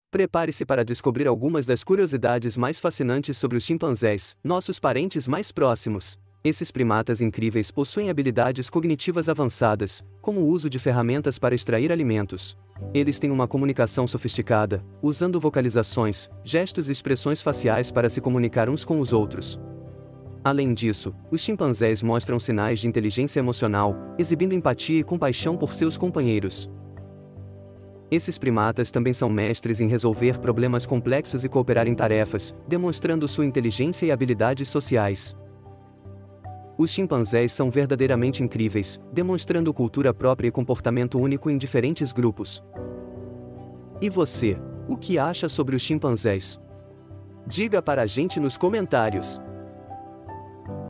Prepare-se para descobrir algumas das curiosidades mais fascinantes sobre os chimpanzés, nossos parentes mais próximos. Esses primatas incríveis possuem habilidades cognitivas avançadas, como o uso de ferramentas para extrair alimentos. Eles têm uma comunicação sofisticada, usando vocalizações, gestos e expressões faciais para se comunicar uns com os outros. Além disso, os chimpanzés mostram sinais de inteligência emocional, exibindo empatia e compaixão por seus companheiros. Esses primatas também são mestres em resolver problemas complexos e cooperar em tarefas, demonstrando sua inteligência e habilidades sociais. Os chimpanzés são verdadeiramente incríveis, demonstrando cultura própria e comportamento único em diferentes grupos. E você, o que acha sobre os chimpanzés? Diga para a gente nos comentários.